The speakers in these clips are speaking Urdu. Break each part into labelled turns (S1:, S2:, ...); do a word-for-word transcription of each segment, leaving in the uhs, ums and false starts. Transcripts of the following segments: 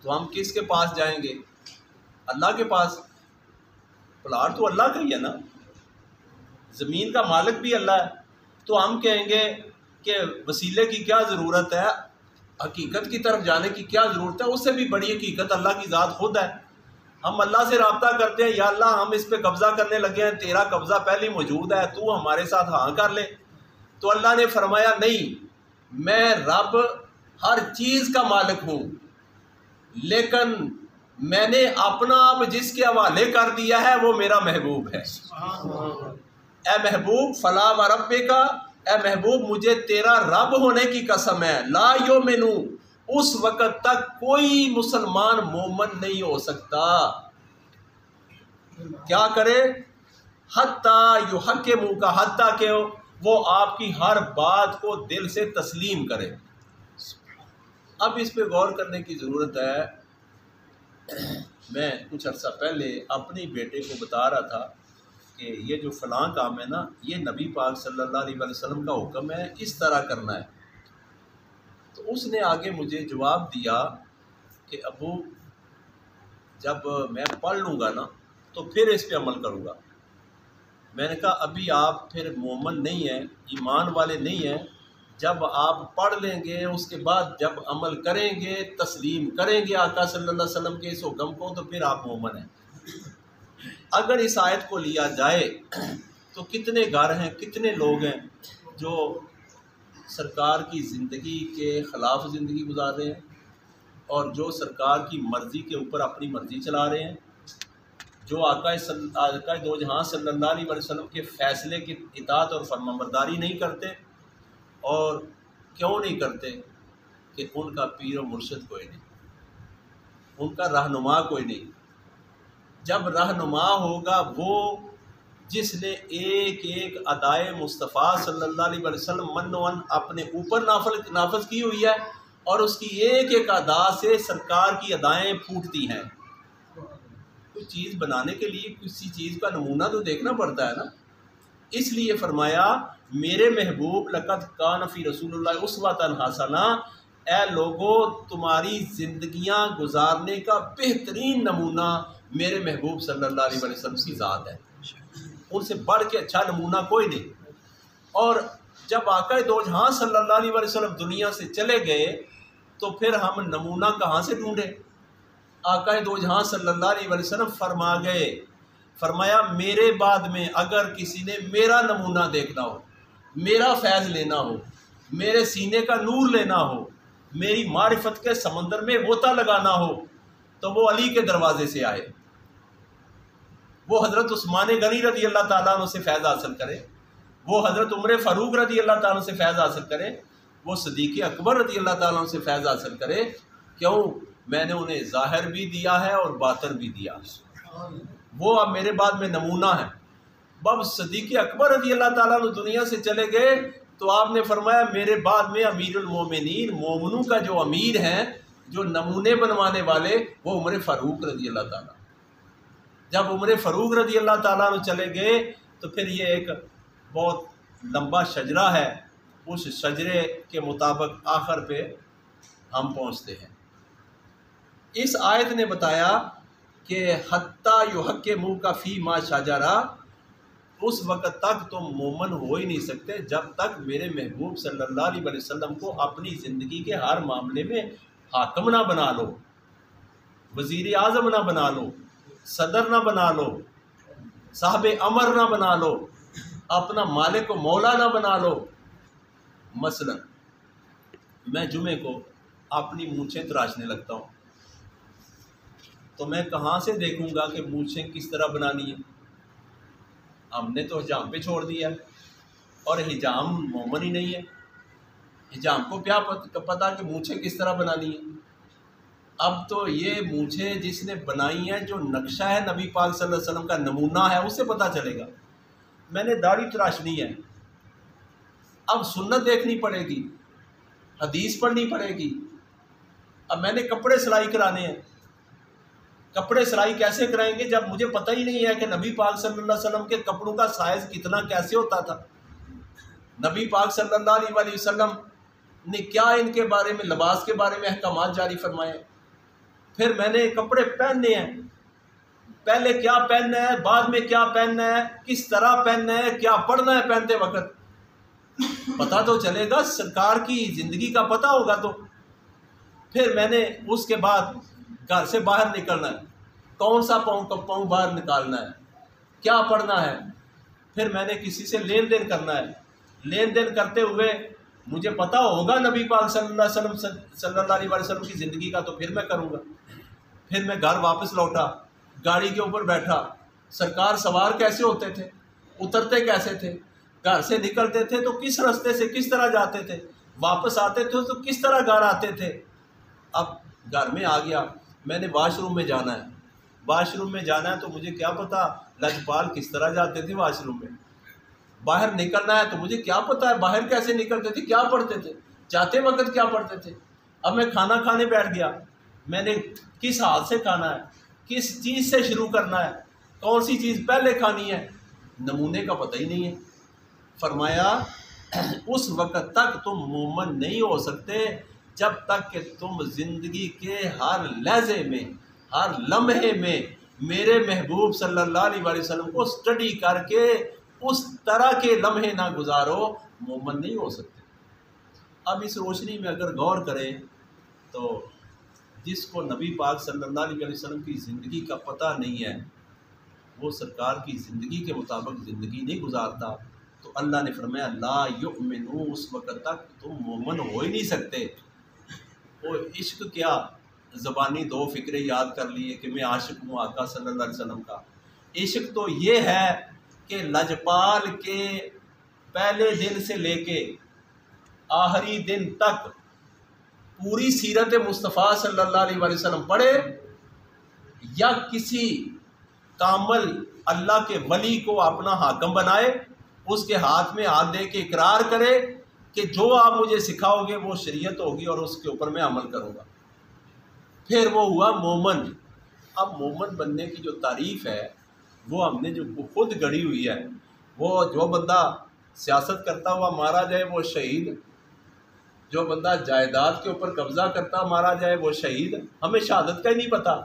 S1: تو ہم کس کے پاس جائیں گے؟ اللہ کے پاس۔ پلاٹ تو اللہ کا ہی ہے نا، زمین کا مالک بھی اللہ ہے، تو ہم کہیں گے کہ وسیلے کی کیا ضرورت ہے، حقیقت کی طرف جانے کی کیا ضرورت ہے؟ اس سے بھی بڑی حقیقت اللہ کی ذات خود ہے۔ ہم اللہ سے رابطہ کرتے ہیں، یا اللہ ہم اس پہ قبضہ کرنے لگے ہیں، تیرا قبضہ پہلے موجود ہے، تو ہمارے ساتھ ہاں کر لے۔ تو اللہ نے فرمایا نہیں، میں رب ہر چیز کا مالک ہوں، لیکن میں نے اپنا آپ جس کے حوالے کر دیا ہے وہ میرا محبوب ہے۔ اے محبوب فلا و ربک، اے محبوب مجھے تیرا رب ہونے کی قسم ہے، لا یؤمنو، اس وقت تک کوئی مسلمان مومن نہیں ہو سکتا، کیا کرے؟ حتیٰ یحکموا کا، حتیٰ کہ وہ آپ کی ہر بات کو دل سے تسلیم کرے۔ اب اس پہ غور کرنے کی ضرورت ہے۔ میں کچھ عرصہ پہلے اپنے بیٹے کو بتا رہا تھا کہ یہ جو فلاں کام ہے نا، یہ نبی پاک صلی اللہ علیہ وسلم کا حکم ہے، اس طرح کرنا ہے۔ تو اس نے آگے مجھے جواب دیا کہ ابو جب میں پڑھ لوں گا نا تو پھر اس پہ عمل کروں گا۔ میں نے کہا ابھی آپ پھر مومن نہیں ہیں، ایمان والے نہیں ہیں، جب آپ پڑھ لیں گے اس کے بعد جب عمل کریں گے، تسلیم کریں گے آقا صلی اللہ علیہ وسلم کے اس حکم کو، تو پھر آپ مومن ہیں۔ اگر اس آیت کو لیا جائے تو کتنے گھر ہیں، کتنے لوگ ہیں جو سرکار کی زندگی کے خلاف زندگی گزار رہے ہیں، اور جو سرکار کی مرضی کے اوپر اپنی مرضی چلا رہے ہیں، جو آقا آقا دو جہاں صلی اللہ علیہ وسلم کے فیصلے کی اطاعت اور فرمانبرداری نہیں کرتے۔ اور کیوں نہیں کرتے؟ کہ ان کا پیر و مرشد کوئی نہیں، ان کا رہنما کوئی نہیں۔ جب رہنما ہوگا وہ جس نے ایک ایک ادائے مصطفیٰ صلی اللہ علیہ وسلم من و ان اپنے اوپر نافذ نافذ کی ہوئی ہے، اور اس کی ایک ایک ادا سے سرکار کی ادائیں پھوٹتی ہیں۔ کوئی چیز بنانے کے لیے کسی چیز کا نمونہ تو دیکھنا پڑتا ہے نا۔ اس لیے فرمایا میرے محبوب لقد کان فی رسول اللہ اسوۃ حسنہ، اے لوگو تمہاری زندگیاں گزارنے کا بہترین نمونہ میرے محبوب صلی اللہ علیہ وسلم کی ذات ہے، ان سے بڑھ کے اچھا نمونہ کوئی نہیں۔ اور جب آقا دو جہاں صلی اللہ علیہ وسلم دنیا سے چلے گئے تو پھر ہم نمونہ کہاں سے ڈھونڈیں؟ آقا دو جہاں صلی اللہ علیہ وسلم فرما گئے، فرمایا میرے بعد میں اگر کسی نے میرا نمونہ دیکھنا ہو، میرا فیض لینا ہو، میرے سینے کا نور لینا ہو، میری معرفت کے سمندر میں غوطہ لگانا ہو، تو وہ علی کے دروازے سے آئے، وہ حضرت عثمان غنی رضی اللہ تعالیٰ عنہ سے فیض حاصل کرے، وہ حضرت عمر فاروق رضی اللہ تعالیٰ عنہ سے فیض حاصل کرے، وہ صدیق اکبر رضی اللہ تعالیٰ عنہ سے فیض حاصل کرے۔ کیوں؟ میں نے انہیں ظاہر بھی دیا ہے اور باطن بھی دیا، وہ اب میرے بعد میں نمونہ ہے۔ بب صدیق اکبر رضی اللہ تعالیٰ عنہ دنیا سے چلے گئے تو آپ نے فرمایا میرے بعد میں امیر المومنین، مومنوں کا جو امیر ہیں، جو نمونے بنوانے والے، وہ عمر فاروق رضی اللہ تعالیٰ۔ جب عمر فاروق رضی اللہ تعالیٰ عنہ چلے گئے تو پھر یہ ایک بہت لمبا شجرہ ہے، اس شجرے کے مطابق آخر پہ ہم پہنچتے ہیں۔ اس آیت نے بتایا کہ حتیٰ یحکموا کا فی ما شجرہ، اس وقت تک تم مومن ہو ہی نہیں سکتے جب تک میرے محبوب صلی اللہ علیہ وسلم کو اپنی زندگی کے ہر معاملے میں حاکم نہ بنا لو، وزیر اعظم نہ بنا لو، صدر نہ بنا لو، صاحب امر نہ بنا لو، اپنا مالک و مولا نہ بنا لو۔ مثلا میں جمعے کو اپنی مونچھیں تراشنے لگتا ہوں تو میں کہاں سے دیکھوں گا کہ مونچھیں کس طرح بنانی ہے؟ ہم نے تو حجام پہ چھوڑ دیا ہے، اور حجام مومن ہی نہیں ہے، حجام کو کیا پتا کہ مونچھیں کس طرح بنانی ہے؟ اب تو یہ مونچھیں جس نے بنائی ہیں، جو نقشہ ہے نبی پاک صلی اللہ علیہ وسلم کا نمونہ ہے، اس سے پتہ چلے گا۔ میں نے داڑھی تراشنی ہے، اب سنت دیکھنی پڑے گی، حدیث پڑھنی پڑے گی۔ اب میں نے کپڑے سلائی کرانے ہیں، کپڑے سلائی کیسے کرائیں گے جب مجھے پتہ ہی نہیں ہے کہ نبی پاک صلی اللہ علیہ وسلم کے کپڑوں کا سائز کتنا کیسے ہوتا تھا، نبی پاک صلی اللہ علیہ وسلم نے کیا ان کے بارے میں، لباس کے بارے میں احکامات جاری فرمائے۔ پھر میں نے کپڑے پہننے ہیں، پہلے کیا پہننا ہے، بعد میں کیا پہننا ہے، کس طرح پہننا ہے، کیا پڑھنا ہے پہنتے وقت، پتہ تو چلے گا، سرکار کی زندگی کا پتہ ہوگا تو۔ پھر میں نے اس کے بعد گھر سے باہر نکلنا ہے، کون سا پاؤں کا پاؤں باہر نکالنا ہے، کیا پڑھنا ہے، پھر میں نے کسی سے لین دین کرنا ہے، لین دین کرتے ہوئے مجھے پتہ ہوگا نبی پاک صلی اللہ علیہ وسلم صلی اللہ علیہ وسلم کی زندگی کا، تو پھر میں کروں گا۔ پھر میں گھر واپس لوٹا، گاڑی کے اوپر بیٹھا، سرکار سوار کیسے ہوتے تھے، اترتے کیسے تھے، گھر سے نکلتے تھے تو کس راستے سے کس طرح جاتے تھے، واپس آتے تھے تو کس طرح گھر آتے تھے۔ اب گھر میں آ گیا، میں نے واش روم میں جانا ہے، واش روم میں جانا ہے تو مجھے کیا پتا لجپال کس طرح جاتے تھے واش روم میں، باہر نکلنا ہے تو مجھے کیا پتا ہے باہر کیسے نکلتے تھے، کیا پڑھتے تھے، جاتے وقت کیا پڑھتے تھے۔ اب میں کھانا کھانے بیٹھ گیا، میں نے کس ہاتھ سے کھانا ہے، کس چیز سے شروع کرنا ہے، کون سی چیز پہلے کھانی ہے، نمونے کا پتہ ہی نہیں ہے۔ فرمایا اس وقت تک تم مومن نہیں ہو سکتے جب تک کہ تم زندگی کے ہر لحظے میں، ہر لمحے میں میرے محبوب صلی اللہ علیہ وسلم کو سٹڈی کر کے اس طرح کے لمحے نہ گزارو، مومن نہیں ہو سکتے۔ اب اس روشنی میں اگر غور کریں تو جس کو نبی پاک صلی اللہ علیہ وسلم کی زندگی کا پتہ نہیں ہے، وہ سرکار کی زندگی کے مطابق زندگی نہیں گزارتا، تو اللہ نے فرمایا لا یؤمنو، اس وقت تک تم مومن ہو ہی نہیں سکتے۔ وہ عشق کیا، زبانی دو فکرے یاد کر لیے کہ میں عاشق ہوں آقا صلی اللہ علیہ وسلم کا۔ عشق تو یہ ہے کہ لجپال کے پہلے دن سے لے کے آخری دن تک پوری سیرت مصطفیٰ صلی اللہ علیہ وسلم پڑھے، یا کسی کامل اللہ کے ولی کو اپنا حاکم بنائے، اس کے ہاتھ میں ہاتھ دے کے اقرار کرے کہ جو آپ مجھے سکھاؤ گے وہ شریعت ہوگی اور اس کے اوپر میں عمل کروں گا، پھر وہ ہوا مومن۔ اب مومن بننے کی جو تعریف ہے وہ ہم نے جو خود گڑھی ہوئی ہے، وہ جو بندہ سیاست کرتا ہوا مارا جائے وہ شہید، جو بندہ جائیداد کے اوپر قبضہ کرتا مارا جائے وہ شہید، ہمیں شہادت کا ہی نہیں پتہ۔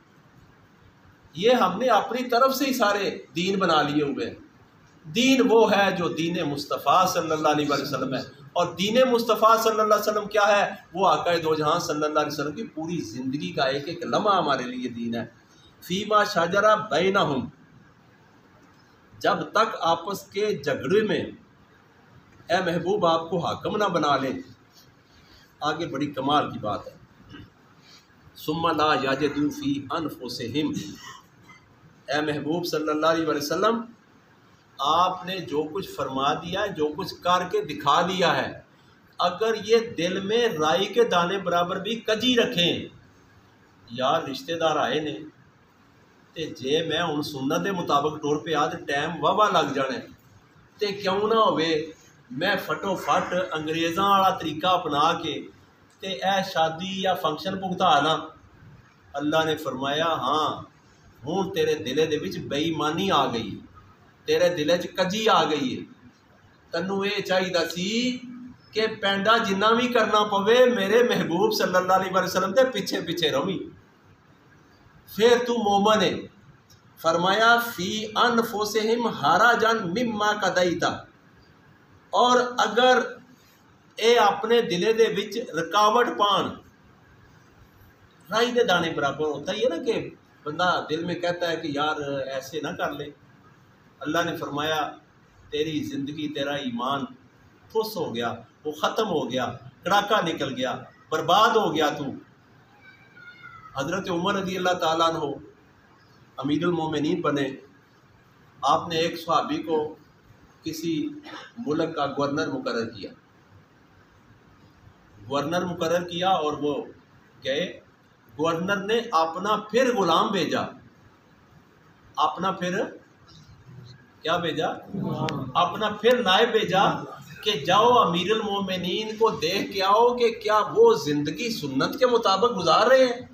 S1: یہ ہم نے اپنی طرف سے ہی سارے دین بنا لیے ہوئے ہیں۔ دین وہ ہے جو دین مصطفیٰ صلی اللہ علیہ وسلم ہے، اور دین مصطفیٰ صلی اللہ علیہ وسلم کیا ہے، وہ آقا دو جہاں صلی اللہ علیہ وسلم کی پوری زندگی کا ایک ایک لمحہ ہمارے لیے دین ہے۔ فیما شجرہ بینہم، جب تک آپس کے جھگڑے میں اے محبوب آپ کو حاکم نہ بنا لیں۔ آگے بڑی کمال کی بات ہے، ثم لا یجدوا فی انفسہم، اے محبوب صلی اللہ علیہ وسلم آپ نے جو کچھ فرما دیا ہے، جو کچھ کر کے دکھا دیا ہے، اگر یہ دل میں رائی کے دانے برابر بھی کجی رکھیں، یار رشتہ دار آئے نے تے جے میں ہن سنت دے مطابق ٹور پہ آ تے ٹائم واہ لگ جانا ہے، تے کیوں نہ ہوئے میں فٹو فٹ انگریزاں والا طریقہ اپنا کے تے اے شادی یا فنکشن بھگتا نا۔ اللہ نے فرمایا ہاں ہوں تیرے دلے دے وچ بے ایمانی آ گئی، تیرے دلے چ کجی آ گئی ہے، تینوں یہ چاہیے سی کہ پینڈا جنہ بھی کرنا پوے میرے محبوب صلی اللہ علیہ وسلم دے پیچھے پیچھے رہی، پھر تو مومن ہے۔ فرمایا فی انفسہم حرجا مما قضیت، اور اگر اے اپنے دلے دے وچ رکاوٹ پان، رائی دے دانے برابر ہوتا ہی ہے نا کہ بندہ دل میں کہتا ہے کہ یار ایسے نہ کر لے، اللہ نے فرمایا تیری زندگی تیرا ایمان ٹھوس ہو گیا، وہ ختم ہو گیا، کڑاکا نکل گیا، برباد ہو گیا تو۔ حضرت عمر رضی اللہ تعالیٰ عنہ امیر المومنین بنے، آپ نے ایک صحابی کو کسی ملک کا گورنر مقرر کیا، گورنر مقرر کیا اور وہ گئے، گورنر نے اپنا پھر غلام بھیجا، اپنا پھر کیا بھیجا، اپنا پھر نائب بھیجا کہ جاؤ امیر المومنین کو دیکھ کے آؤ کہ کیا وہ زندگی سنت کے مطابق گزار رہے ہیں۔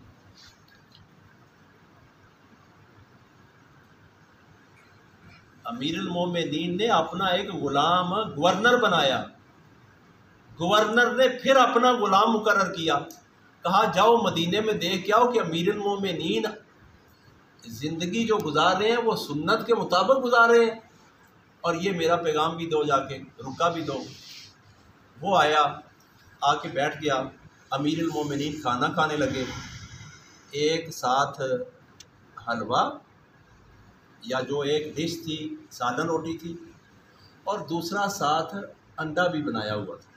S1: امیر المومنین نے اپنا ایک غلام گورنر بنایا، گورنر نے پھر اپنا غلام مقرر کیا، کہا جاؤ مدینے میں دیکھ کے آؤ کہ امیر المومنین زندگی جو گزار رہے ہیں وہ سنت کے مطابق گزار رہے ہیں، اور یہ میرا پیغام بھی دو، جا کے رکا بھی دو۔ وہ آیا، آ کے بیٹھ گیا، امیر المومنین کھانا کھانے لگے، ایک ساتھ حلوہ یا جو ایک ڈش تھی سالن روٹی تھی، اور دوسرا ساتھ انڈا بھی بنایا ہوا تھا۔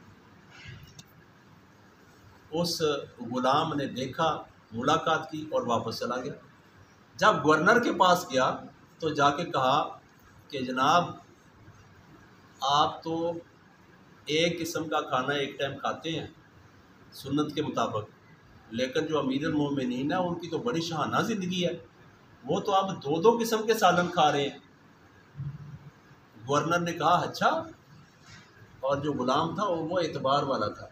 S1: اس غلام نے دیکھا، ملاقات کی اور واپس چلا گیا۔ جب گورنر کے پاس گیا تو جا کے کہا کہ جناب آپ تو ایک قسم کا کھانا ایک ٹائم کھاتے ہیں سنت کے مطابق، لیکن جو امیر المومنین ہے ان کی تو بڑی شاہانہ زندگی ہے، وہ تو آپ دو دو قسم کے سالن کھا رہے ہیں۔ گورنر نے کہا اچھا، اور جو غلام تھا وہ اعتبار والا تھا۔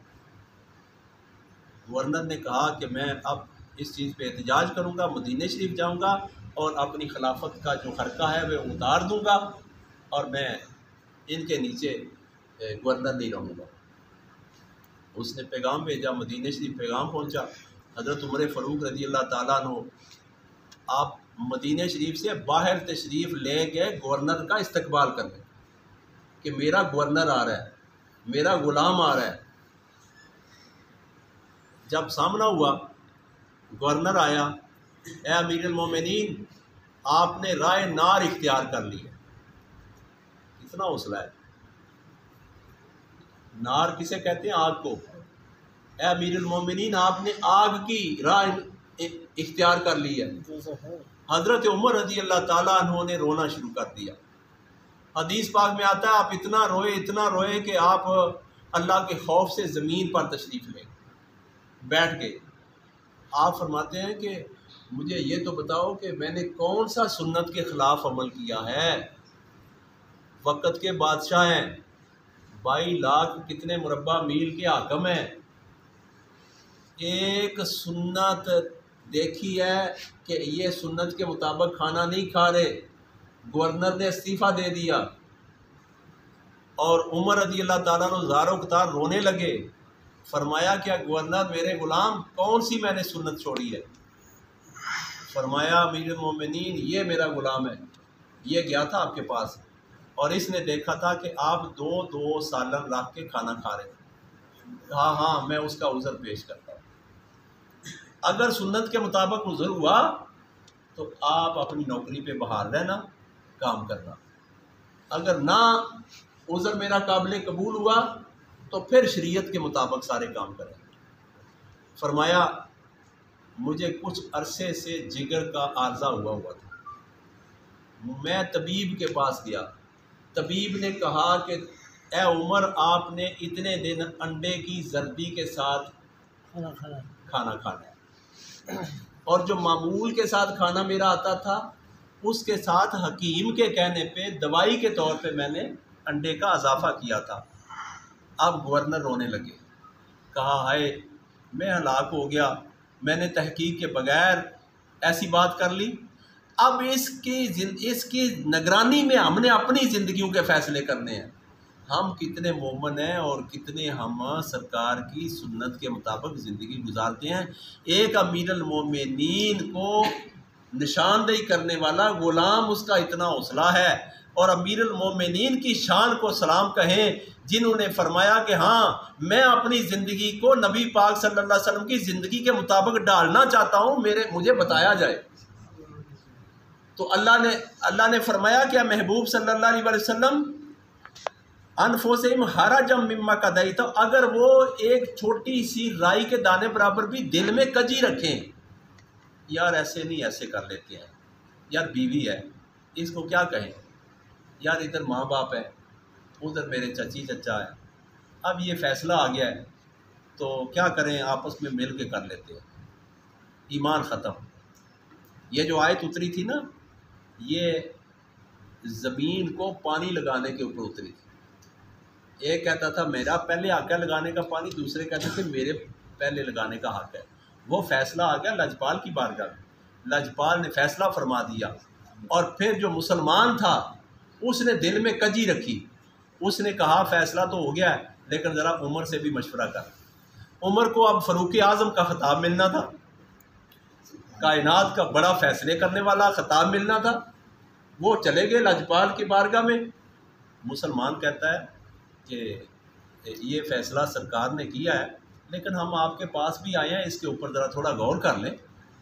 S1: گورنر نے کہا کہ میں اب اس چیز پہ احتجاج کروں گا، مدینہ شریف جاؤں گا اور اپنی خلافت کا جو خرقہ ہے وہ اتار دوں گا، اور میں ان کے نیچے گورنر نہیں رہوں گا۔ اس نے پیغام بھیجا، مدینہ شریف پیغام پہنچا، حضرت عمر فاروق رضی اللہ تعالیٰ عنہ آپ مدینہ شریف سے باہر تشریف لے گئے گورنر کا استقبال کرنے کہ میرا گورنر آ رہا ہے، میرا غلام آ رہا ہے۔ جب سامنا ہوا، گورنر آیا، اے امیر المومنین آپ نے رائے نار اختیار کر لی ہے۔ کتنا حوصلہ ہے! نار کسے کہتے ہیں؟ آگ کو۔ اے امیر المومنین آپ نے آگ کی رائے اختیار کر لی ہے۔ حضرت عمر رضی اللہ تعالیٰ عنہ نے رونا شروع کر دیا۔ حدیث پاک میں آتا ہے آپ اتنا روئے اتنا روئے کہ آپ اللہ کے خوف سے زمین پر تشریف لے بیٹھ گئے۔ آپ فرماتے ہیں کہ مجھے یہ تو بتاؤ کہ میں نے کون سا سنت کے خلاف عمل کیا ہے؟ وقت کے بادشاہ ہیں، بائی لاکھ کتنے مربع میل کے حاکم ہیں، ایک سنت دیکھی ہے کہ یہ سنت کے مطابق کھانا نہیں کھا رہے، گورنر نے استعفیٰ دے دیا، اور عمر رضی اللہ تعالیٰ عنہ زار و قطار رونے لگے۔ فرمایا کیا گورنر میرے غلام کون سی میں نے سنت چھوڑی ہے؟ فرمایا امیر المومنین یہ میرا غلام ہے، یہ گیا تھا آپ کے پاس اور اس نے دیکھا تھا کہ آپ دو دو سالن رکھ کے کھانا کھا رہے تھے۔ ہاں ہاں میں اس کا عذر پیش کرتا ہوں۔ اگر سنت کے مطابق عذر ہوا تو آپ اپنی نوکری پہ بحال رہنا، کام کرنا، اگر نہ عذر میرا قابل قبول ہوا تو پھر شریعت کے مطابق سارے کام کریں۔ فرمایا مجھے کچھ عرصے سے جگر کا عارضہ ہوا ہوا تھا، میں طبیب کے پاس گیا، طبیب نے کہا کہ اے عمر آپ نے اتنے دن انڈے کی زردی کے ساتھ کھانا کھانا ہے، اور جو معمول کے ساتھ کھانا میرا آتا تھا اس کے ساتھ حکیم کے کہنے پہ دوائی کے طور پہ میں نے انڈے کا اضافہ کیا تھا۔ اب گورنر رونے لگے، کہا ہائے میں ہلاک ہو گیا، میں نے تحقیق کے بغیر ایسی بات کر لی۔ اب اس کی اس کی نگرانی میں ہم نے اپنی زندگیوں کے فیصلے کرنے ہیں۔ ہم کتنے مومن ہیں اور کتنے ہم سرکار کی سنت کے مطابق زندگی گزارتے ہیں۔ ایک امیر المومنین کو نشاندہی کرنے والا غلام، اس کا اتنا حوصلہ ہے، اور امیر المومنین کی شان کو سلام کہیں جنہوں نے فرمایا کہ ہاں میں اپنی زندگی کو نبی پاک صلی اللہ علیہ وسلم کی زندگی کے مطابق ڈالنا چاہتا ہوں، میرے مجھے بتایا جائے۔ تو اللہ نے اللہ نے فرمایا کہ محبوب صلی اللہ علیہ وسلم انفسہم حرجا مما قضیت، اگر وہ ایک چھوٹی سی رائی کے دانے برابر بھی دل میں کجی رکھیں، یار ایسے نہیں ایسے کر لیتے ہیں، یار بیوی ہے اس کو کیا کہیں، یار ادھر ماں باپ ہے، ادھر میرے چچی چچا ہے، اب یہ فیصلہ آ گیا ہے تو کیا کریں، آپس میں مل کے کر لیتے ہیں، ایمان ختم۔ یہ جو آیت اتری تھی نا، یہ زمین کو پانی لگانے کے اوپر اتری تھی۔ ایک کہتا تھا میرا پہلے حق ہے لگانے کا پانی، دوسرے کہتے تھے میرے پہلے لگانے کا حق ہے۔ وہ فیصلہ آ گیا لجپال کی بارگاہ میں، لجپال نے فیصلہ فرما دیا، اور پھر جو مسلمان تھا اس نے دل میں کجی رکھی، اس نے کہا فیصلہ تو ہو گیا ہے لیکن ذرا عمر سے بھی مشورہ کر۔ عمر کو اب فاروق اعظم کا خطاب ملنا تھا، کائنات کا بڑا فیصلے کرنے والا خطاب ملنا تھا۔ وہ چلے گئے لاجپال کی بارگاہ میں۔ مسلمان کہتا ہے کہ یہ فیصلہ سرکار نے کیا ہے، لیکن ہم آپ کے پاس بھی آئے ہیں، اس کے اوپر ذرا تھوڑا غور کر لیں۔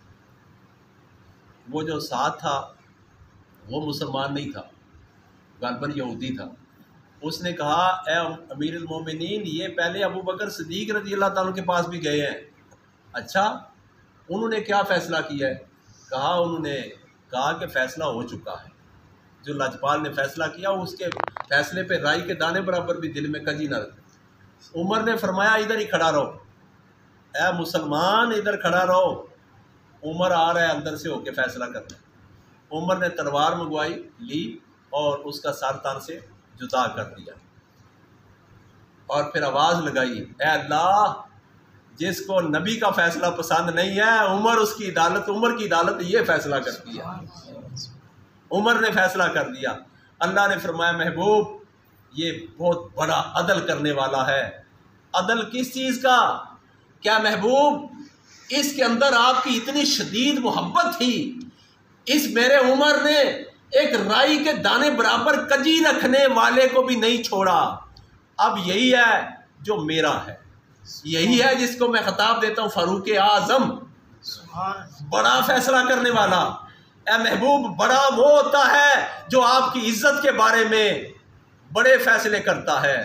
S1: وہ جو ساتھ تھا وہ مسلمان نہیں تھا، غالباً یہودی تھا۔ اس نے کہا اے امیر المومنین، یہ پہلے ابو بکر صدیق رضی اللہ تعالیٰ کے پاس بھی گئے ہیں۔ اچھا، انہوں نے کیا فیصلہ کیا ہے؟ کہا انہوں نے کہا کہ فیصلہ ہو چکا ہے، جو لاجپال نے فیصلہ کیا اس کے فیصلے پہ رائی کے دانے برابر بھی دل میں کجی نہ رکھے۔ عمر نے فرمایا ادھر ہی کھڑا رہو، اے مسلمان ادھر کھڑا رہو، عمر آ رہا ہے اندر سے ہو کے فیصلہ کرنا۔ عمر نے تلوار منگوائی لی اور اس کا سر تن سے جدا کر دیا، اور پھر آواز لگائی اے اللہ، جس کو نبی کا فیصلہ پسند نہیں ہے، عمر اس کی عدالت عمر کی عدالت یہ فیصلہ کرتی ہے۔ عمر نے فیصلہ کر دیا۔ اللہ نے فرمایا محبوب یہ بہت بڑا عدل کرنے والا ہے۔ عدل کس چیز کا؟ کیا محبوب اس کے اندر آپ کی اتنی شدید محبت تھی، اس میرے عمر نے ایک رائی کے دانے برابر کجی رکھنے والے کو بھی نہیں چھوڑا۔ اب یہی ہے جو میرا ہے، یہی ہے جس کو میں خطاب دیتا ہوں فاروق اعظم، بڑا فیصلہ کرنے والا۔ اے محبوب، بڑا وہ ہوتا ہے جو آپ کی عزت کے بارے میں بڑے فیصلے کرتا ہے۔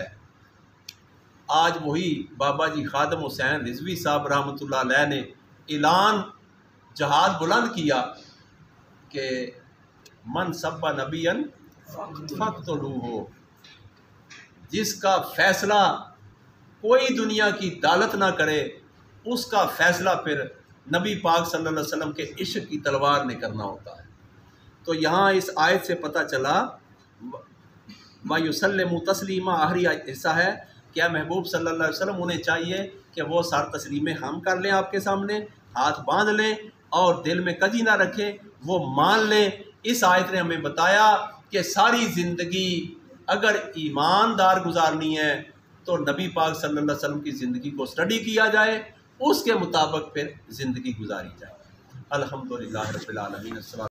S1: آج وہی بابا جی خادم حسین رضوی صاحب رحمۃ اللہ علیہ نے اعلان جہاد بلند کیا کہ من سب نبی فاقتلوہ، جس کا فیصلہ کوئی دنیا کی عدالت نہ کرے، اس کا فیصلہ پھر نبی پاک صلی اللہ علیہ وسلم کے عشق کی تلوار نے کرنا ہوتا ہے۔ تو یہاں اس آیت سے پتہ چلا وَيُسَلِّمُ تَسْلِيمًا، آخری حصہ ہے کیا محبوب صلی اللہ علیہ وسلم انہیں چاہیے کہ وہ سار تسلیمیں ہم کر لیں، آپ کے سامنے ہاتھ باندھ لیں اور دل میں کجی نہ رکھیں، وہ مان لیں۔ اس آیت نے ہمیں بتایا کہ ساری زندگی اگر ایماندار گزارنی ہے تو نبی پاک صلی اللہ علیہ وسلم کی زندگی کو سٹڈی کیا جائے، اس کے مطابق پھر زندگی گزاری جائے۔ الحمدللہ رب العالمین۔